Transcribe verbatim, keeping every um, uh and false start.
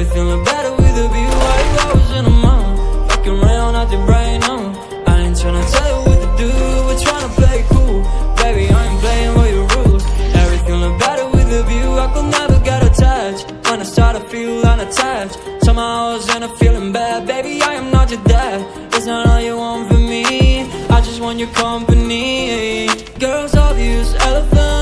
Everything look better with a view. Why you always in a mouth? Fucking around out there right now. I ain't tryna tell you what to do, we're tryna play cool. Baby, I ain't playing by your rules. Everything look better with a view. I could never get attached. When I start to feel unattached, somehow I was in a feeling bad. Baby, I am not your dad. It's not all you want from me, I just want your company. Girls obvious, elephant